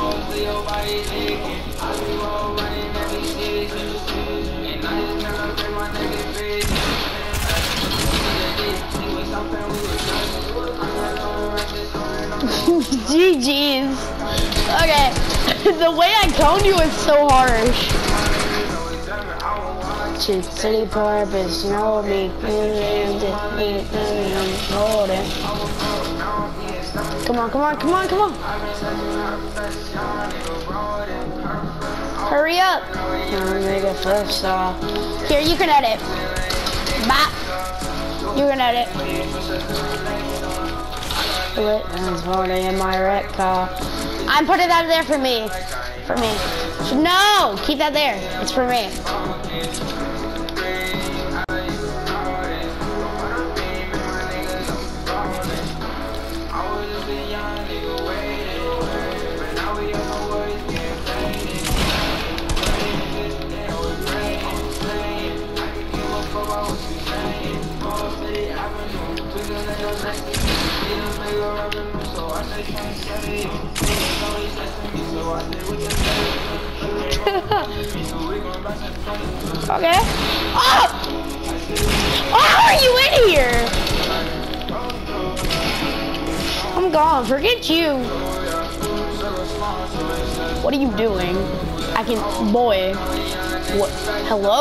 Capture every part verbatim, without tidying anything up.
G G's. Okay. The way I cone you is so harsh. City purpose, you know me. Hold it. Come on, come on, come on, come on. Hurry up. Make a first off. Here, you can edit. Bop. You can edit. It's holding in my wreck car. I'm putting that there for me. For me. No! Keep that there. It's for me. Okay. Oh! Oh, how are you in here? I'm gone. Forget you. What are you doing? I can, boy. What? Hello?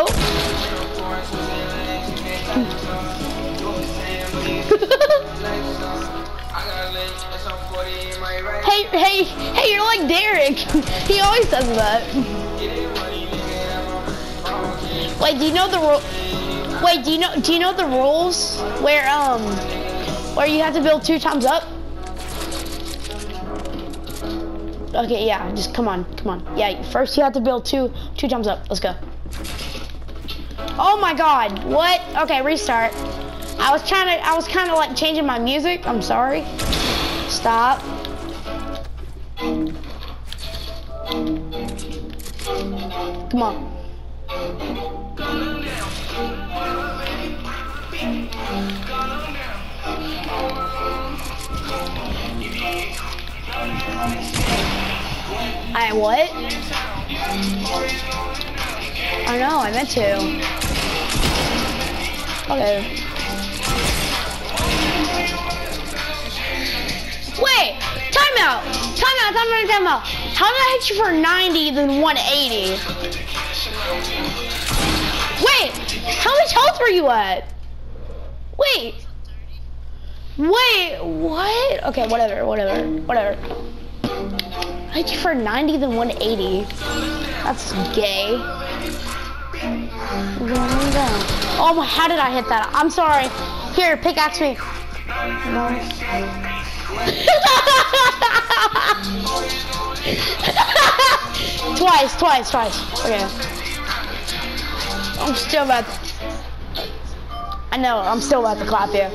Hey, hey, hey, you're like Derek. He always does that. Wait, do you know the rule? Wait, do you know, do you know the rules where, um, where you have to build two times up? Okay, yeah, just come on, come on. Yeah, first you have to build two, two times up. Let's go. Oh my God, what? Okay, restart. I was trying to, I was kind of like changing my music. I'm sorry. Stop. Come on. I what? I know, I meant to. Okay. Wait! Time out! Time out! Time out! Time out! How did I hit you for ninety then one eighty? Wait! How much health were you at? Wait! Wait! What? Okay, whatever, whatever, whatever. I hit you for ninety then one eighty. That's gay. Oh my, how did I hit that? I'm sorry. Here, pickaxe me. No. Twice, twice, twice. Okay. I'm still about to, I know, I'm still about to clap you.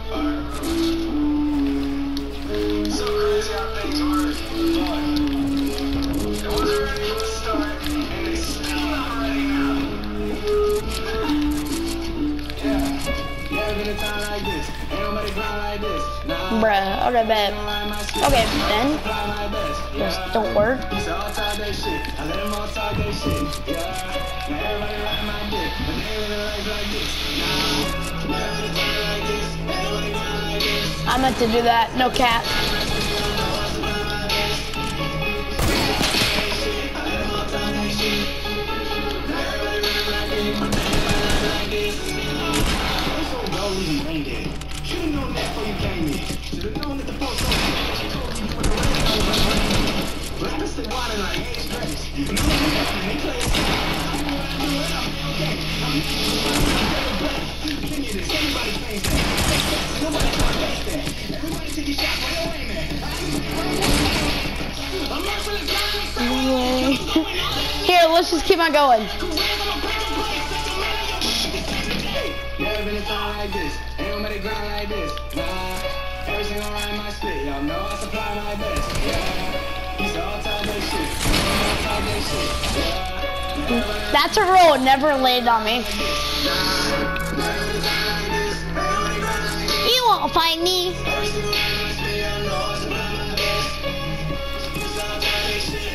Bruh, okay, bet. Okay, then. Just don't work. I meant to do that, no cap. Here, let's just keep on going. That's a rule, never laid on me. You won't find me.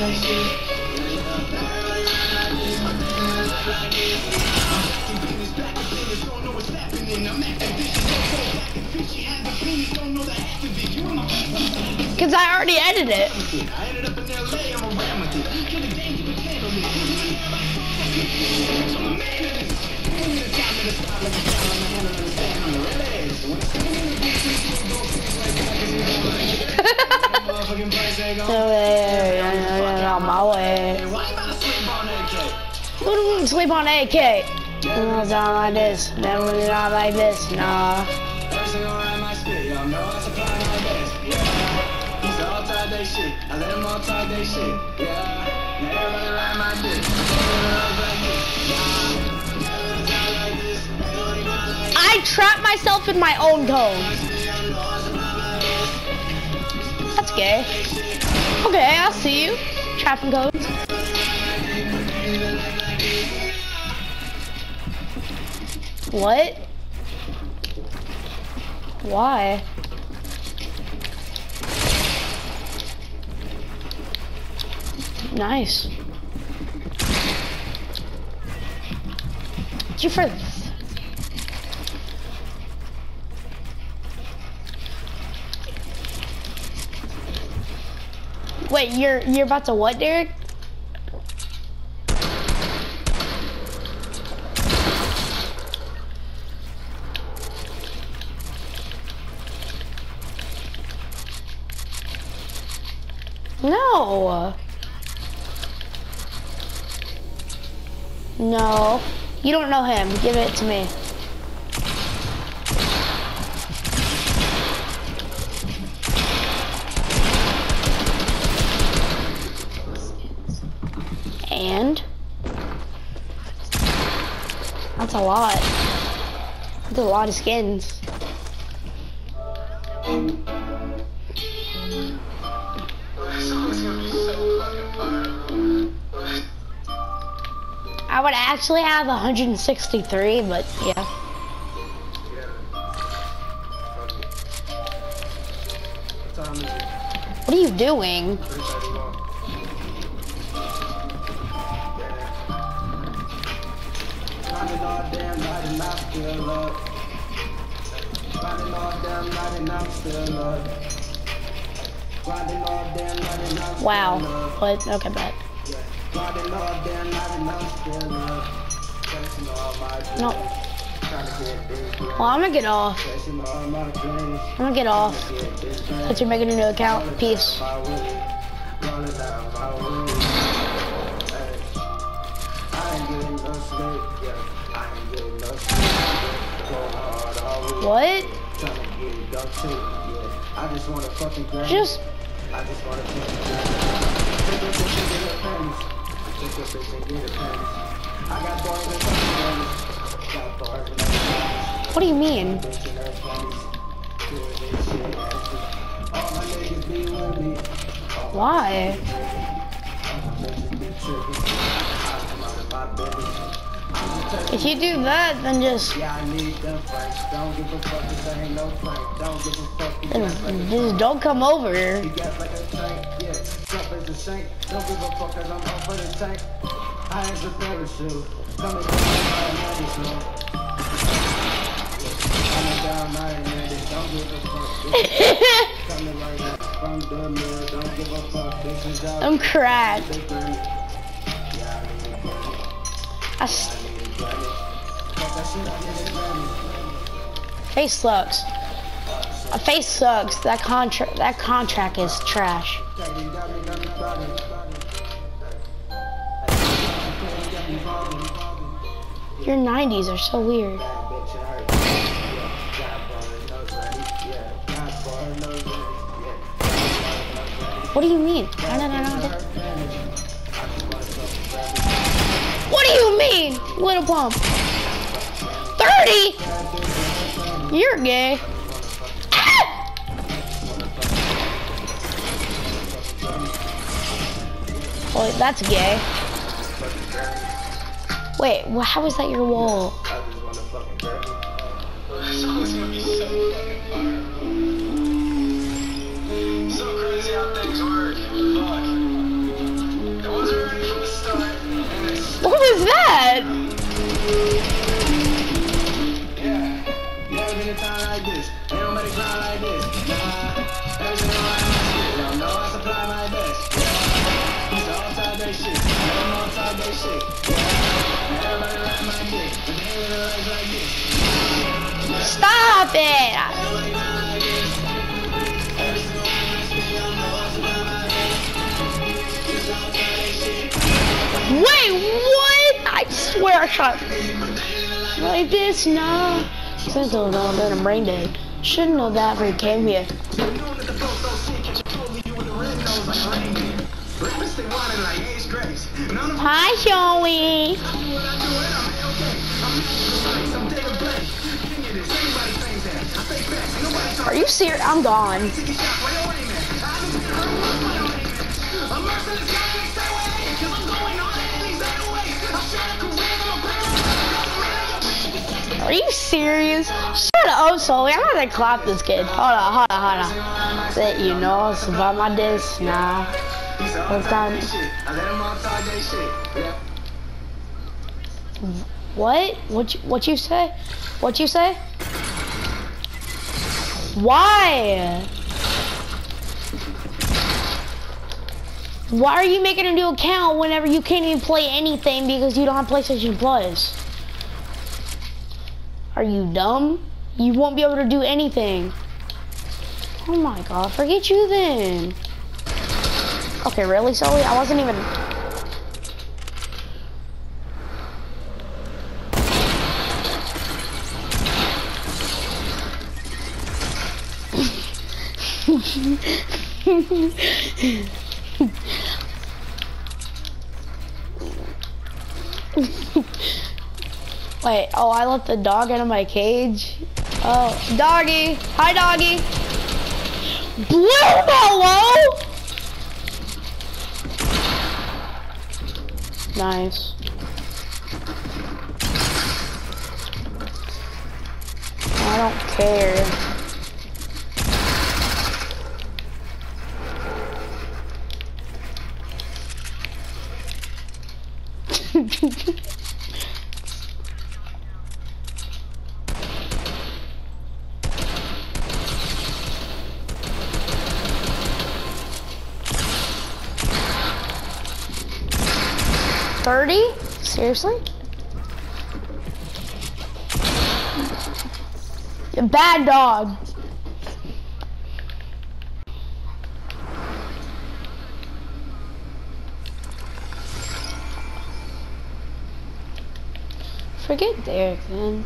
Cause I already edited it. On my way. Who do sleep on A K? It's not like this. Never not like this. Nah. I let them all talk their shit. Yeah. Now everybody ride my dick. I trapped myself in my own cone. That's gay. Okay, I'll see you. Trapping codes. What? Why? Nice. You for Wait, you're you're about to what, Derek? No. No. You don't know him. Give it to me. And that's a lot. That's a lot of skins. I would actually have one hundred sixty-three, but yeah. What are you doing? Wow. What? Okay, bet. No. Well, I'm gonna get off. I'm gonna get off. Since you're making a new account. Peace. What? Just. What do you mean? Why? If you do that, then just then just don't come over. I'm cracked. I s face sucks. A face sucks. That contract. That contract is trash. Your nineties are so weird. What do you mean? No, no, no, no. What do you mean, little pump? thirty? You're gay. Ah! Oh, that's gay. Wait, well, how is that your wall? What was that? Stop it! Wait, what? I swear I shot like this, nah. Since I was on a brain dead. Shouldn't know that before he came here. Hi, Joey. Are you serious? I'm gone. Are you serious? Shut up, Sully. I'm gonna clap this kid. Hold on, hold on, hold on. That you know, it's about my diss. Nah. What's time? What? What? You, what you say? What you say? Why? Why are you making a new account whenever you can't even play anything because you don't have PlayStation Plus? Are you dumb? You won't be able to do anything. Oh my god, forget you then. Okay, really, Sully? I wasn't even... Wait, oh, I let the dog out of my cage. Oh, doggy. Hi, doggy. Blue Bellow? Nice. I don't care. thirty? Seriously? You're a bad dog. Forget Derek, man.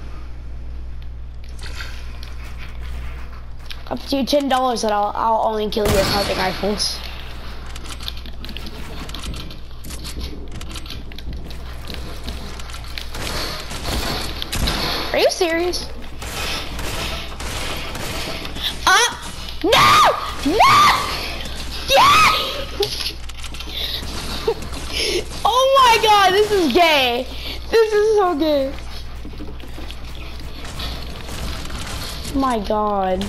Up to you ten dollars that I'll I'll only kill you with hunting rifles. Are you serious? Uh, no! No! Yeah! Oh my god, this is gay. This is so gay. My god.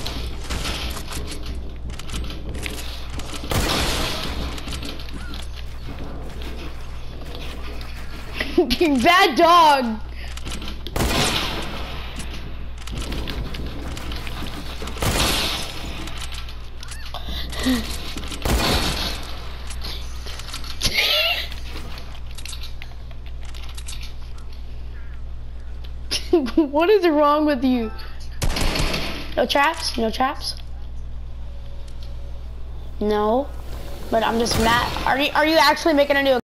Bad dog. What is wrong with you? No traps? No traps? No. But I'm just mad. Are you are you actually making a new